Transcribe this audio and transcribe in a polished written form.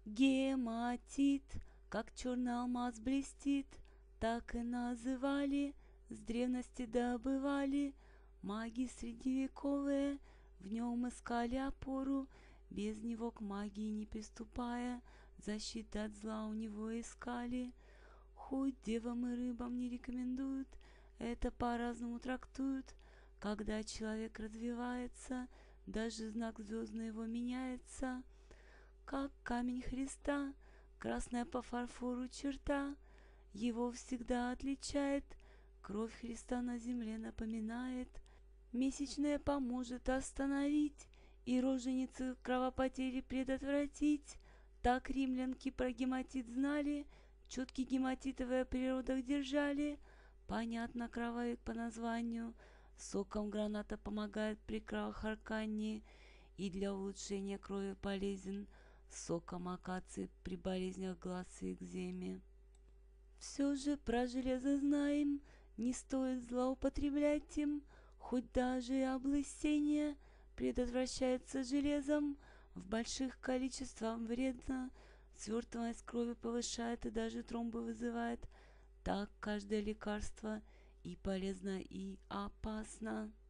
Гематит, как черный алмаз блестит, так и называли, с древности добывали. Маги средневековые в нем искали опору, без него к магии не приступая, защиты от зла у него искали. Хоть девам и рыбам не рекомендуют, это по-разному трактуют. Когда человек развивается, даже знак звездный его меняется. Как камень Христа, красная по фарфору черта, его всегда отличает, кровь Христа на земле напоминает. Месячное поможет остановить и роженицы кровопотери предотвратить. Так римлянки про гематит знали, четкий гематитовые в природах держали. Понятно, кровавик по названию, соком граната помогает при кровохаркании и для улучшения крови полезен. Соком акации при болезнях глаз и экземе. Все же про железо знаем, не стоит злоупотреблять им, хоть даже и облысение предотвращается железом, в больших количествах вредно, свертываемость крови повышает и даже тромбы вызывает. Так каждое лекарство и полезно, и опасно.